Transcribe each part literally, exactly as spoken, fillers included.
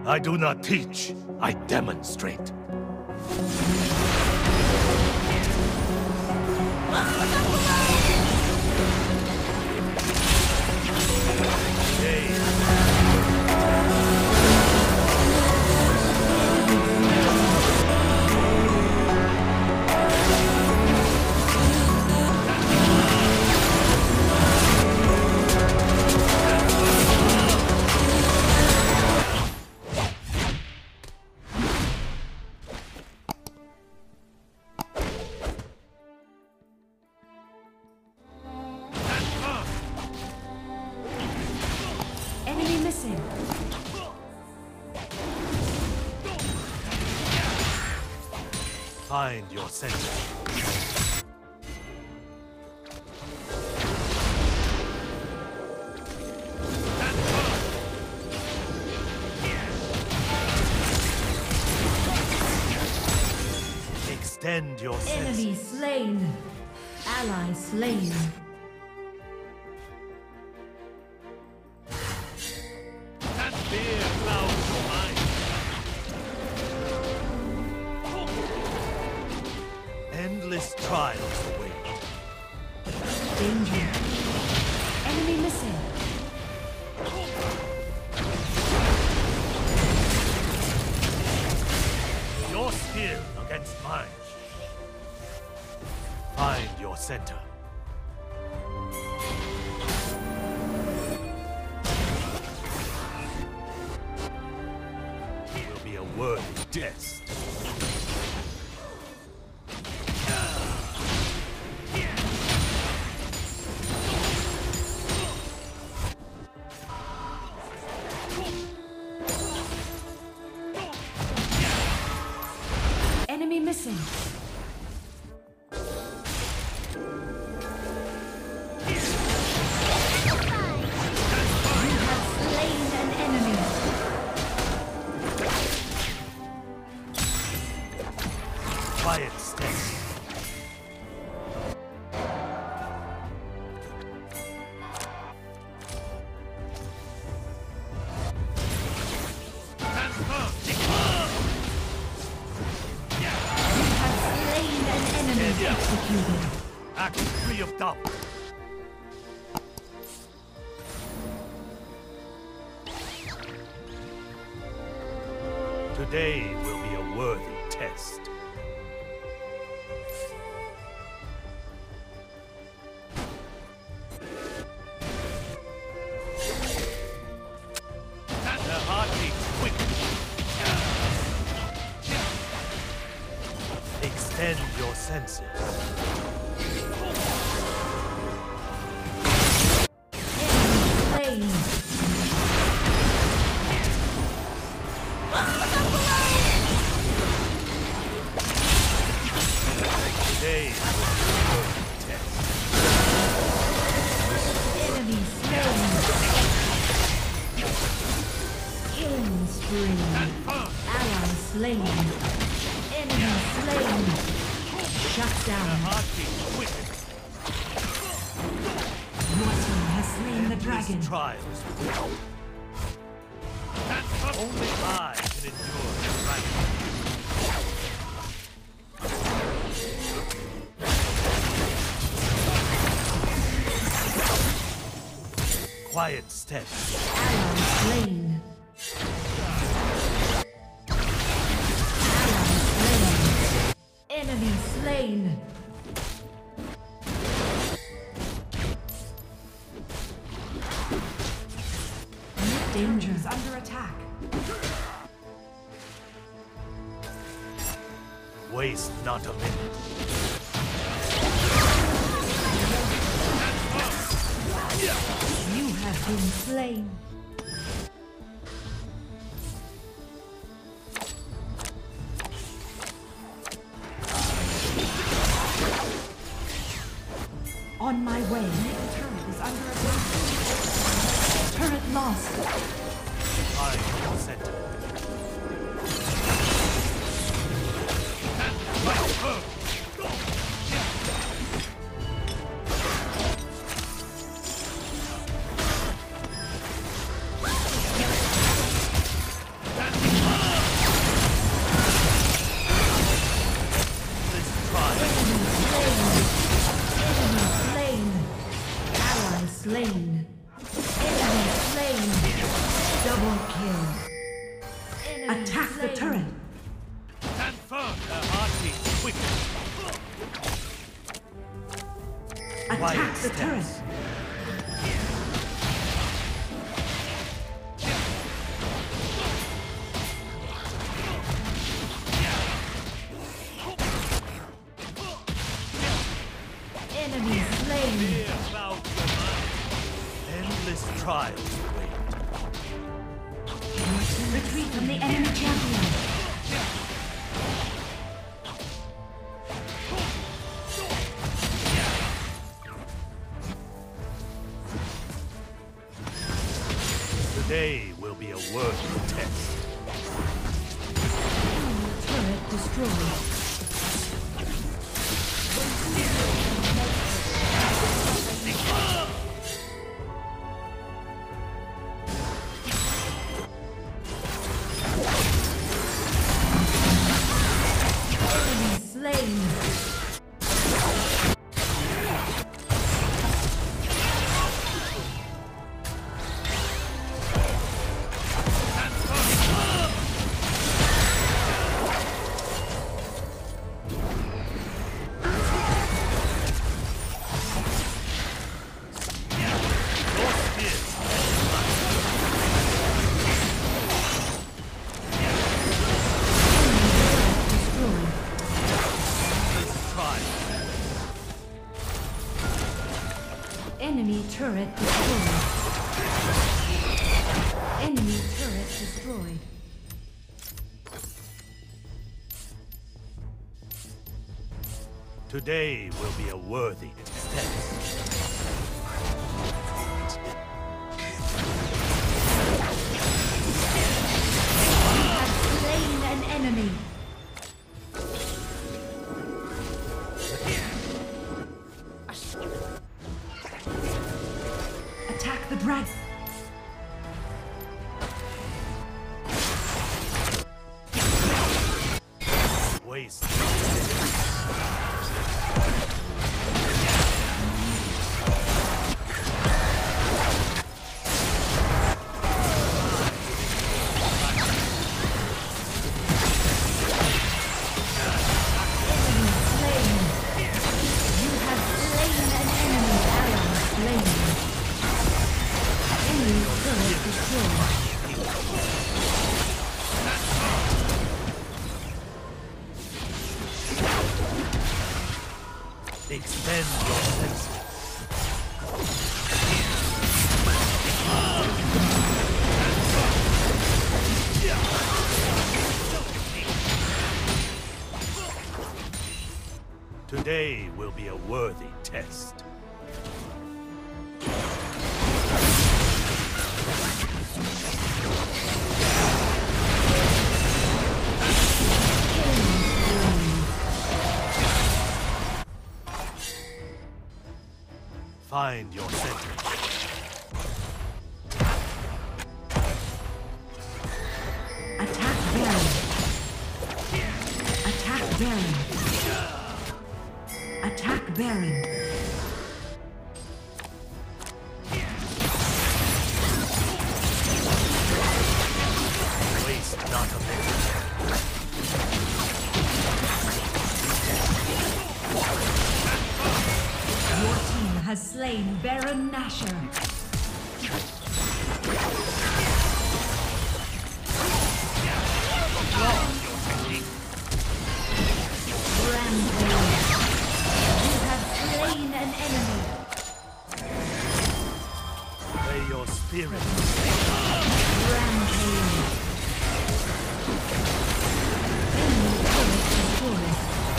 I do not teach, I demonstrate. Find your center. Extend your senses. Enemy slain. Ally slain. That fear clouds your mind. Endless trials await. Danger. Enemy missing. Your skill against mine. Find your center. It will be a worthy test. Enemy missing. Quiet step. Executed. Act free of doubt. Today will be a worthy test. The heart beats quick. Extend your senses. Today will be a worthy test. Enemy slain. Killing spree. Ally slain. Enemy slain. Shut down. The heartbeat quicken. Your team has slain the dragon. These trials. Only I can endure the right. Quiet steps. Ally slain. Ally slain. Enemy slain. Danger is under attack. Waste not a minute. You have been slain. On my way. The turret is under attack. Turret lost. Find your center. kill. Attack the turret. Stand firm. Her heartbeat quickly. Attack the turret. Enemy slain. Fear clouds your mind. Endless trials await. Retreat from the enemy champion. Today will be a worthy test. Turret destroyed. Enemy slain. Enemy turret destroyed. Enemy turret destroyed. Today will be a worthy test. Have slain an enemy. Attack the dragon. Waste. Expend your senses. Today will be a worthy test. Find your center. Attack Baron. Attack Baron. Attack Baron. Waste not a minute. Your team has slain Baron Nashor. Rampage. You have slain an enemy. May your spirit. Rampage. Enemy turret destroyed.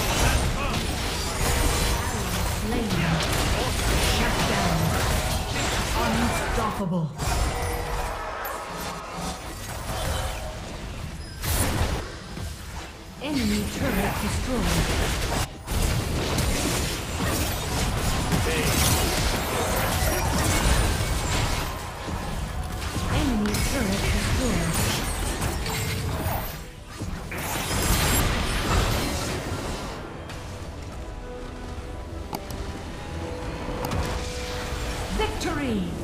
Slain. Shut down. Unstoppable. Enemy turret destroyed. Enemy turret destroyed. Victory!